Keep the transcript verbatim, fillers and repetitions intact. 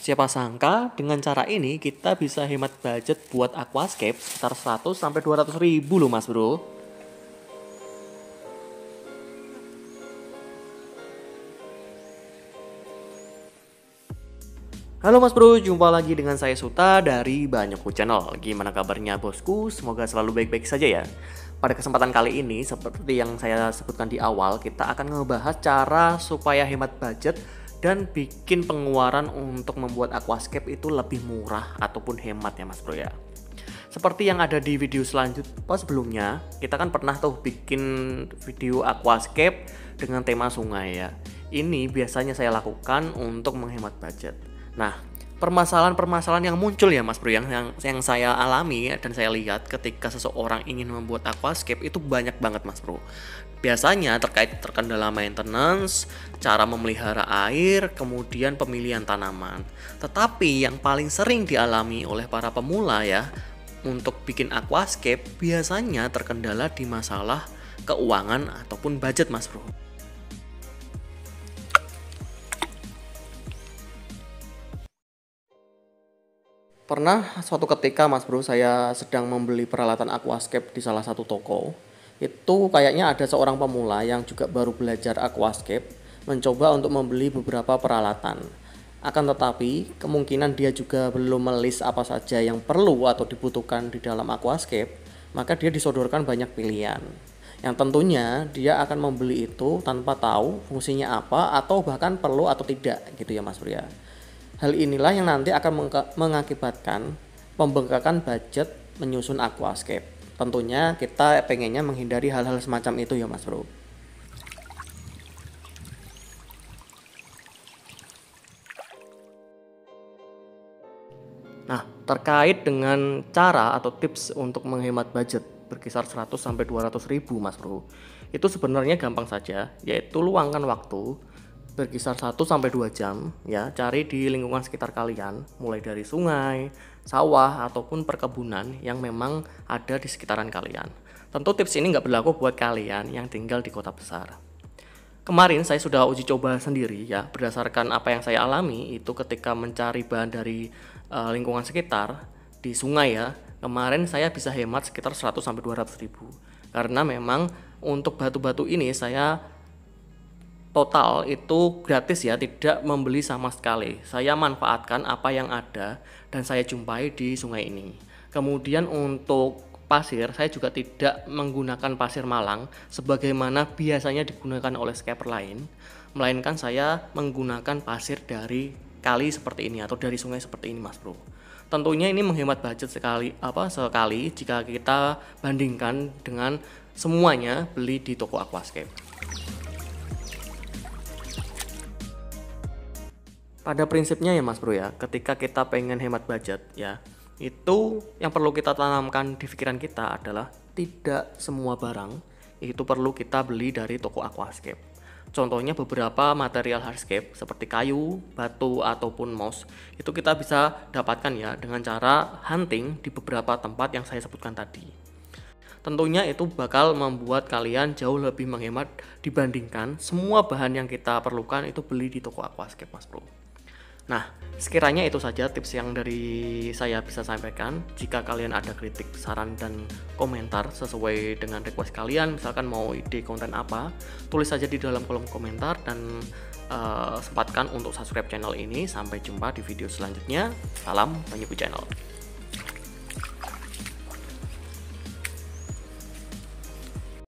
Siapa sangka dengan cara ini kita bisa hemat budget buat aquascape sekitar seratus sampai dua ratus ribu loh Mas Bro. Halo Mas Bro, jumpa lagi dengan saya Suta dari Banyakku Channel. Gimana kabarnya bosku? Semoga selalu baik-baik saja ya. Pada kesempatan kali ini, seperti yang saya sebutkan di awal, kita akan ngebahas cara supaya hemat budget dan bikin pengeluaran untuk membuat aquascape itu lebih murah ataupun hemat ya Mas Bro ya. Seperti yang ada di video selanjutnya, pas sebelumnya kita kan pernah tuh bikin video aquascape dengan tema sungai ya. Ini biasanya saya lakukan untuk menghemat budget. Nah, permasalahan-permasalahan yang muncul ya Mas Bro yang, yang yang saya alami dan saya lihat ketika seseorang ingin membuat aquascape itu banyak banget Mas Bro. Biasanya terkait terkendala maintenance, cara memelihara air, kemudian pemilihan tanaman. Tetapi yang paling sering dialami oleh para pemula ya untuk bikin aquascape biasanya terkendala di masalah keuangan ataupun budget Mas Bro. Pernah suatu ketika Mas Bro saya sedang membeli peralatan aquascape di salah satu toko. Itu kayaknya ada seorang pemula yang juga baru belajar aquascape mencoba untuk membeli beberapa peralatan. Akan tetapi kemungkinan dia juga belum melis apa saja yang perlu atau dibutuhkan di dalam aquascape, maka dia disodorkan banyak pilihan. Yang tentunya dia akan membeli itu tanpa tahu fungsinya apa atau bahkan perlu atau tidak gitu ya Mas Bro ya. Hal inilah yang nanti akan mengakibatkan pembengkakan budget menyusun aquascape. Tentunya kita pengennya menghindari hal-hal semacam itu ya Mas Bro. Nah, terkait dengan cara atau tips untuk menghemat budget berkisar seratus sampai dua ratus ribu Mas Bro. Itu sebenarnya gampang saja, yaitu luangkan waktu berkisar satu sampai dua jam ya, cari di lingkungan sekitar kalian, mulai dari sungai, sawah ataupun perkebunan yang memang ada di sekitaran kalian. Tentu tips ini nggak berlaku buat kalian yang tinggal di kota besar. Kemarin saya sudah uji coba sendiri ya, berdasarkan apa yang saya alami itu ketika mencari bahan dari uh, lingkungan sekitar di sungai ya. Kemarin saya bisa hemat sekitar seratus sampai dua ratus ribu. Karena memang untuk batu-batu ini saya total itu gratis ya, tidak membeli sama sekali. Saya manfaatkan apa yang ada dan saya jumpai di sungai ini. Kemudian untuk pasir, saya juga tidak menggunakan pasir Malang sebagaimana biasanya digunakan oleh scaper lain, melainkan saya menggunakan pasir dari kali seperti ini atau dari sungai seperti ini Mas Bro. Tentunya ini menghemat budget sekali apa sekali jika kita bandingkan dengan semuanya beli di toko aquascape. Pada prinsipnya ya Mas Bro ya, ketika kita pengen hemat budget ya, itu yang perlu kita tanamkan di pikiran kita adalah tidak semua barang itu perlu kita beli dari toko aquascape. Contohnya beberapa material hardscape seperti kayu, batu ataupun moss itu kita bisa dapatkan ya dengan cara hunting di beberapa tempat yang saya sebutkan tadi. Tentunya itu bakal membuat kalian jauh lebih menghemat dibandingkan semua bahan yang kita perlukan itu beli di toko aquascape Mas Bro. Nah, sekiranya itu saja tips yang dari saya bisa sampaikan. Jika kalian ada kritik, saran, dan komentar sesuai dengan request kalian, misalkan mau ide konten apa, tulis saja di dalam kolom komentar dan uh, sempatkan untuk subscribe channel ini. Sampai jumpa di video selanjutnya. Salam Banyakku Channel.